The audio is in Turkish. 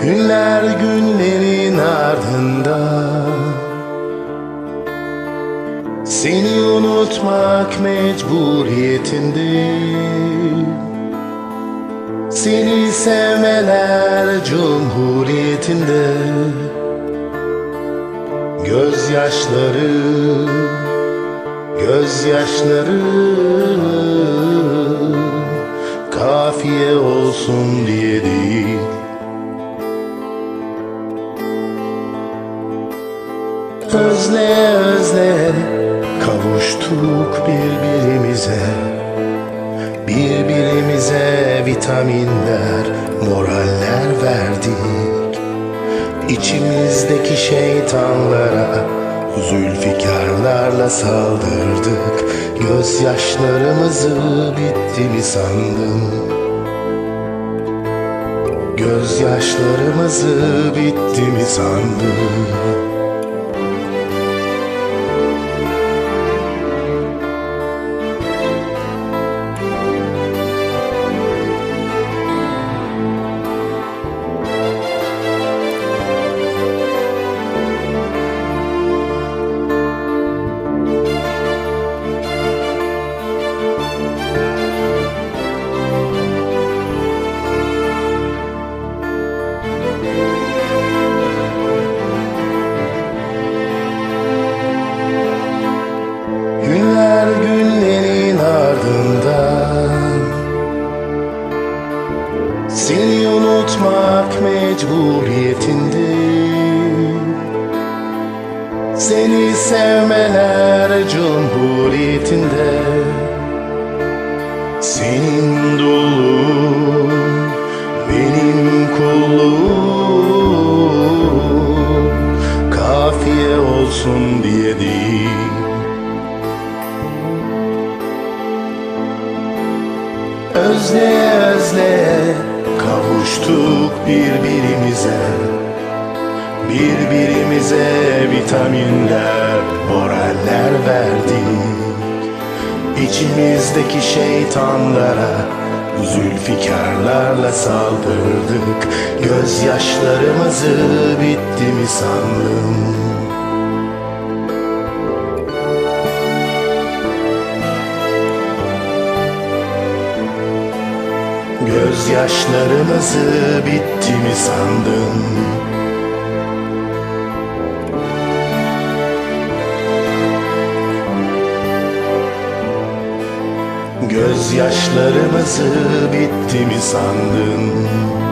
Günler günlerin ardından seni unutmak mecburiyetindeyim. Seni sevmeler cumhuriyetinde. Gözyaşları, gözyaşları kafiye olsun diye değil. Özle özle kavuştuk birbirimize. Birbirimize vitaminler, moraller verdik. İçimizdeki şeytanlara zülfikarlarla saldırdık. Gözyaşlarımızı bitti mi sandın? Gözyaşlarımızı bitti mi sandın? Günlerin ardından seni unutmak mecburiyetindeyim. Seni sevmeler cumhuriyetinde. Senin dulluğun benim kulluğum, kafiye olsun diye değil. Özle özle kavuştuk birbirimize. Birbirimize vitaminler, moraller verdik. İçimizdeki şeytanlara zülfikarlarla saldırdık. Gözyaşlarımızı bitti mi sandın? Gözyaşlarımızı bitti mi sandın? Gözyaşlarımızı bitti mi sandın?